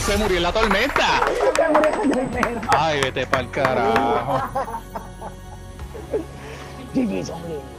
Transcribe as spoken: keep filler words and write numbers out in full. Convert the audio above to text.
se murió en la tormenta. Ay, vete pa'l carajo. G G,